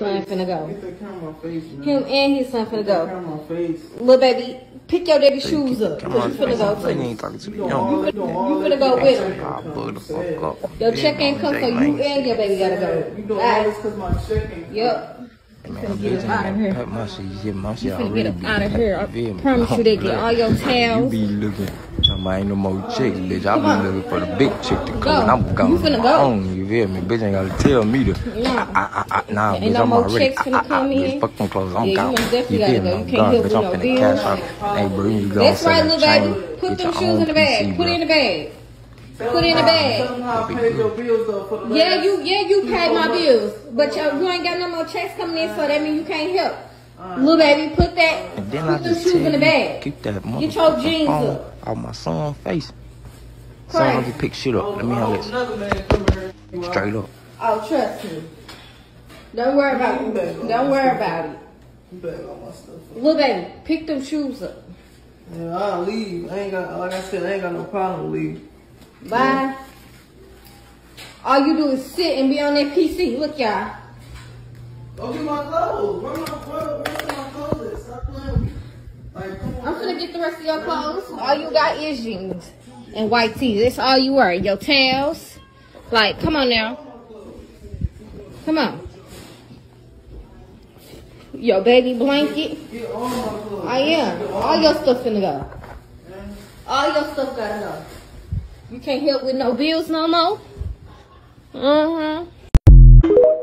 son finna go. Get that camera on my face, man. Him and his son finna go. Camera on my face. Little baby, pick your daddy's shoes up. Cause you finna go too. ain't talking to me. You finna go with him. I'll pull the fuck up. Your check ain't come, so you and your baby gotta go. You doing all this because my check ain't. Yep. Man, Get up out of here. my shit, my shit You finna already get up be- out of here. I feel me? promise you they get all your You towels. be looking, talking about ain't no more chicks, bitch. I Come on. be looking for the big chick to come, Go. and I'm going You finna on my go. own, you feel me? Bitch ain't gotta tell me to. Nah, Ain't bitch, no I'm more already. chicks finna come Bitch, in. fuck them clothes, I'm Yeah, you gone. most definitely feel gotta me? go. You I'm can't gone, help bitch. with I'm no finna bills. cash out. Hey, bro, you go That's right, sell little that baby. chain. Put Get them your shoes own in the bag. PC, Put it in the bag. Put it in the Tell bag. them how I paid your bills though for the Yeah, last- you paid my bills, but you ain't got no more checks coming in, so that means you can't help. Little baby, put And then I them just shoes tell in the you, bag. keep that Get your motherfucking jeans phone up. out my son's face. Son, Crazy. let me pick shit up. Let me have this. Another man come here. Straight up. Oh, trust me. Don't worry about it. Don't worry about it. You better all my stuff. Little baby, pick them shoes up. Yeah, I'll leave. I ain't got, like I said, I ain't got no problem leave. Bye. All you do is sit and be on that PC. Look, y'all. Go get my clothes. Where my clothes at? Stop playing with me. Like, come on. I'm gonna get the rest of your clothes. All you got is jeans and white tees. That's all you wear. Your towels. Like, come on now. Come on. Your baby blanket. Get all my clothes. I am. All your stuff finna go. All your stuff gotta go. You can't help with no bills no more.